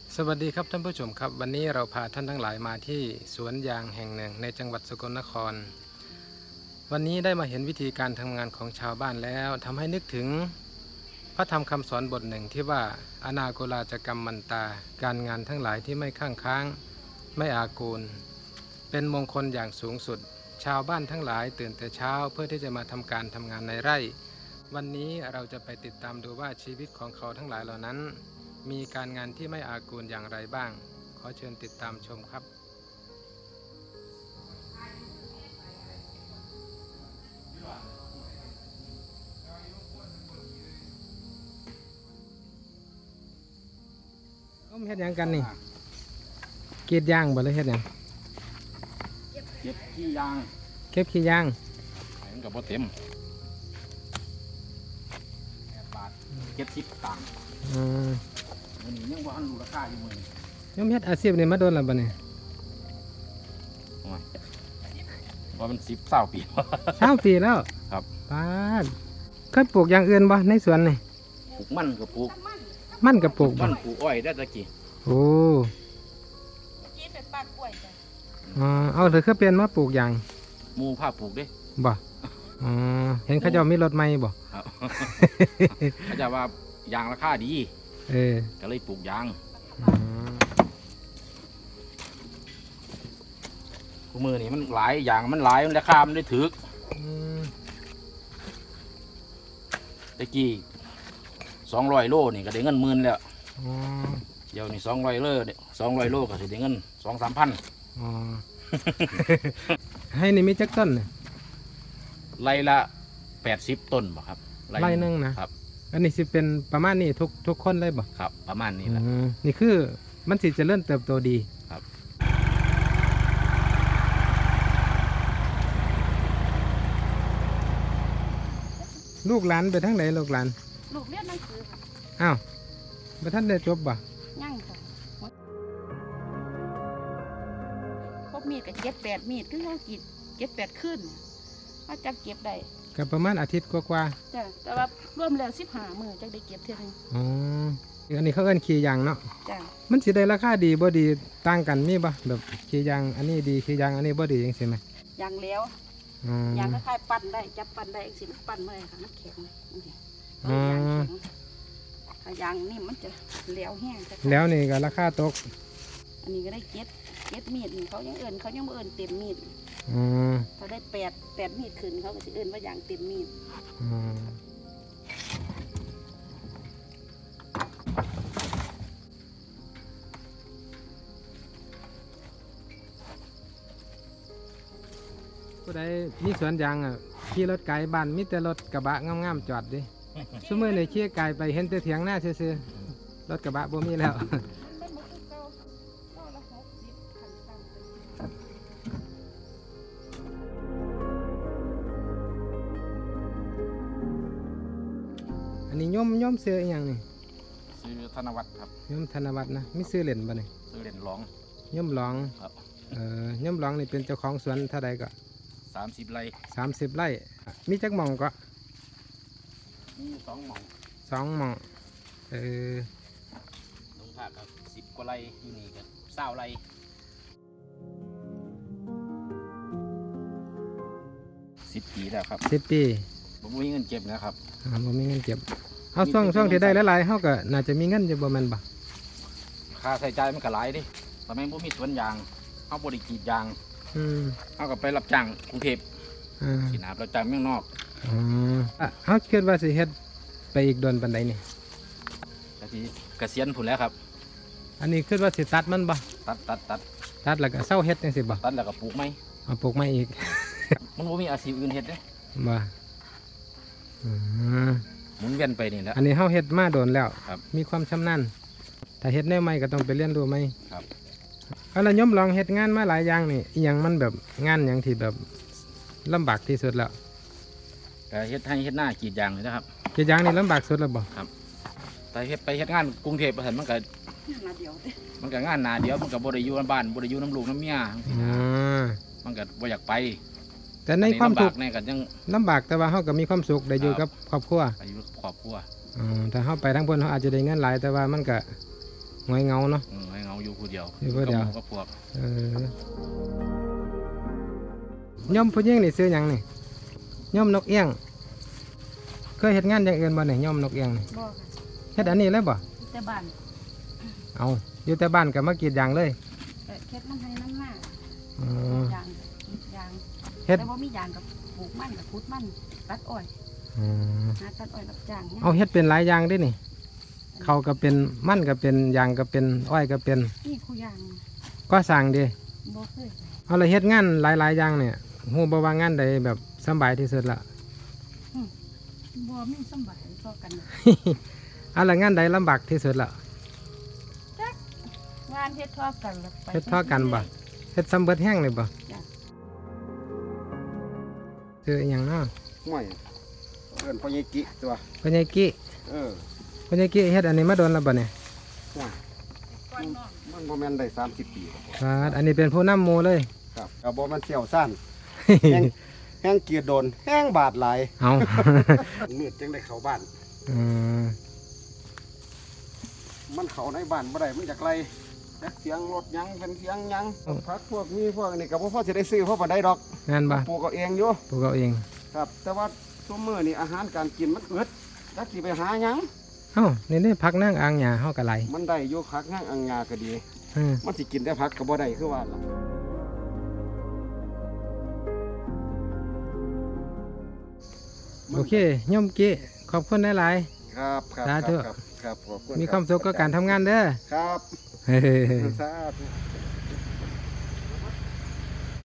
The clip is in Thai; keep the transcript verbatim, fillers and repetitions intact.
สวัสดีครับท่านผู้ชมครับวันนี้เราพาท่านทั้งหลายมาที่สวนยางแห่งหนึ่งในจังหวัดสกลนครวันนี้ได้มาเห็นวิธีการทำงานของชาวบ้านแล้วทำให้นึกถึงพระธรรมคำสอนบทหนึ่งที่ว่าอนาโกลาจกรรมมันตาการงานทั้งหลายที่ไม่ข้างค้างไม่อากูลเป็นมงคลอย่างสูงสุดชาวบ้านทั้งหลายตื่นแต่เช้าเพื่อที่จะมาทำการทำงานในไร่วันนี้เราจะไปติดตามดูว่าชีวิตของเขาทั้งหลายเหล่านั้นมีการงานที่ไม่อากูลอย่างไรบ้างขอเชิญติดตามชมครับต้มเฮ็ดยังกันนี่กรีดยางบ่เลยเฮ็ดยังเก็บขี้ยางเก็บขี้ยางมันกับบ่เต็มแปดบาทเก็บสิบตังค์อืมอันนี้ยังว่าหันรู้ราคาอยู่มือยังเฮ็ดอาชีพนี่มาโดนแล้วบ่เนี่ยว่ามันสิบเศร้าปีเศร้าปีแล้วครับป้าดเคยปลูกอย่างอื่นบ่ในสวนนี่ปลูกมันกับปลูกมันกับปลูกมันปลูกอ้อยได้ตะกี้โอ้กี้เป็นปากกล้วยจ้ะอ๋อเอาเถอะคือเปลี่ยนมาปลูกยางหมู่ผ้าปลูกดิบ่อ๋อเห็นเขาเจ้ามีรถใหม่บ่ครับเขาจะว่ายางราคาดีเออก็เลยปลูกยางกูมือนี่มันหลายอย่างมันหลายมันราคามันได้ถือตะกี้สองร้อยโลนี่ก็ได้เงินหมื่นแล้วเดี๋ยวนี่สองร้อยโลสองร้อยโลก็ได้เงินสองสามพันให้นี่มีจักต้นไร่ละแปดสิบต้นบ่ครับไร่นึงนะครับอันนี้สิเป็นประมาณนี้ทุกทุกคนเลยบ่ครับประมาณนี้แหละนี่คือมันสิจะเริ่มเติบโตดีครับลูกหลานไปทั้งไหนลูกหลานลูกเรียนหนังสือค่ะอ้าวไปท่านได้จบบ่ยังค่ะพบมีดกับเจ็ดแปดมีดคือเขากินเจ็ดแปดขึ้นเขาจับเก็บได้กับประมาณอาทิตย์กว่าๆจ้ะแต่ว่าร่วมแล้วสิบห้ามือจะได้เก็บเท่านึงอ๋ออันนี้เขาเอิ้นขี้ยางเนาะจ้ะมันสิได้ราคาดีบ่ดีต่างกันมีบ่แบบขี้ยางอันนี้ดีขี้ยางอันนี้บ่ดีจังซี่ไหมยางแล้วยางคล้ายๆปั่นได้จับปั่นได้สิมันปั่นเมื่อไรค่ะมันแข็งเลยอ๋อยางนี่มันจะเหลวแห้งแล้วนี่ก็ราคาตกอันนี้ก็ได้เก็ดเก็ดมีดเขายังเอิญเขายังเอิญเต็มมีดเขาได้แปดแปดมีดขึ้นเขาก็จะเอิญว่ายางเต็มมีดผู้ใดมีสวนยางอ่ะขี่รถไกลบ้านมีแต่รถกระบะงามๆจอดดิชั่วโมงในขี่ไกลไปเห็นแต่เถียงหน้าซื่อๆรถกระบะบ่มีแล้วอันนี้ย่อมย่อมซื้ออย่างนี่ซื้อธนวัฒน์ครับย่อมธนวัฒน์นะไม่ซื้อเหรียญบ่เนี่ยซื้อเหรียญหลองย่อมหลองครับเอ่อย่อมหลองนี่เป็นเจ้าของสวนเท่าใดก็สามสิบไร่สามสิบไร่มีจักหม่องก็มีสองหม่องสองหม่องเออลงภาคครับสิบกว่าไร่อยู่นี่กับเศร้าไร่สิบปีแล้วครับสิบปีผมมีเงินเก็บนะครับอ่าผมมีเงินเก็บเอาช่องช่องที่ได้หลายๆเขาก็น่าจะมีเงินอยู่ประมาณบ่ค่าใช้จ่ายมันก็หลายดิทำไมผมมีสวนยางเขาบริกีดยางเขาก็ไปรับจ้างกรุงเทพสินารับจ้างเมืองนอกเขาคิดว่าสิเฮ็ดไปอีกโดนปันใดนี่กะทิกระเซียนผุนแล้วครับอันนี้คิดว่าสิตัดมันบ่ตัดตัดตัดตัดแล้วก็เศร้าเฮ็ดจังสิบ่ตัดแล้วก็ปลูกไหมเอาปลูกไหมอีกมันบ่มีอาชีพอื่นเฮ็ดเด้บ่หมุนเวียนไปนี่แหละอันนี้เขาเฮ็ดมาโดนแล้วมีความชำนาญแต่เฮ็ดแนวใหม่ก็ต้องไปเรียนรู้ใหม่ครับเอาละย่อมลองเฮ็ดงานมาหลายอย่างนี่อย่างมันแบบงานอย่างที่แบบลำบากที่สุดแล้วเฮ็ดให้เฮ็ดหน้ากรีดยางเลยนะครับกรีดยางนี่ลำบากสุดแล้วบ่ครับแต่เฮ็ดไปเฮ็ดงานกรุงเทพประเทศมันก็มันก็งานหนาเดียวมันก็บ่ได้อยู่บ้านบ่ได้อยู่น้ำลูกน้ำเมียมันก็บ่อยากไปแต่ในความทุกข์ในกันยังลำบากแต่ว่าเขาก็มีความสุขได้อยู่กับครอบครัวอยู่กับครอบครัวอ๋อแต่เขาไปทั้งบนเขาอาจจะได้เงินหลายแต่ว่ามันก็หงอยเงาเนาะเออให้เงาอยู่ผู้เดียวอยู่ผู้เดียวกับพวกเออย่อมผู้หญิงนี่ซื้อหยังนี่ย่อมนกเอี้ยงเคยเฮ็ดงานอย่างอื่นบ่เนี่ยย่อมนกเอี้ยงนี่บ่ค่ะเฮ็ดอันนี้เลยบ่แต่บ้านเอาอยู่แต่บ้านก็มากรีดยางเลยเออเฮ็ดมันให้น้ำหน้าอ๋อยางยางเฮ็ดแต่บ่มียางกับปลูกมันกับขุดมันตัดอ้อยอ๋อหาตัดอ้อยรับจ้างเนี่ยเอาเฮ็ดเป็นหลายอย่างเด้นี่เขาก็เป็นมันก็เป็นยางก็เป็นอ้อยก็เป็นนี่คู่ยางก็สร้างเด้บ่เคยเอาละเฮ็ดงานหลายๆอย่างเนี่ยฮู้บ่ว่างานใดแบบสำบายที่สุดละบ่มีสำบายพอกันเอาละงานใดลำบากที่สุดละงานเฮ็ดทอกันแล้วไปเฮ็ดเท่ากันบ่เฮ็ดซ้ำเบิดแห้งเลยบ่คืออหย่างเนาะห่วยเอิ้นพ่อใหญ่กิตัวพ่อใหญ่กี้เออพ่อใหญ่กี้เฮ็ดอันนี้มาโดนแล้วบ่เนี่ยห่วยก่อนน้องมันบ่แม่นได้สามสิบปีครับผมครับอันนี้เป็นผู้นำหมู่เลยครับก็บ่มันเสี่ยวซ่านแห้งแห้งเกียดโดนแห้งบาดหลายเอามืดจังได้เข้าบ้านอืมมันเข้าในบ้านบ่ได้มันอยากไล่จักเสียงรถหยังเป็นเสียงหยังผักพวกนี้พวกนี้ก็บ่พอสิได้ซื้อเพราะบ่ได้ดอกงานบ่ปลูกเอาเองอยู่ปลูกเอาเองครับ แต่ว่าซุมื้อนี้อาหารการกินมันอึดจักสิไปหาหยังเอ้านี่นี่พักนั่งอ่างหญ้าเฮาก็ไหลมันได้อยู่ผักหางอังงาก็ดีอืมมันสิกินแต่ผักก็บ่ได้คือว่าล่ะโอเคโยมกี้ขอบคุณหลายครับครับสาธุครับครับขอบคุณๆมีความสุขกับการทำงานเด้อครับเฮ้สาธุ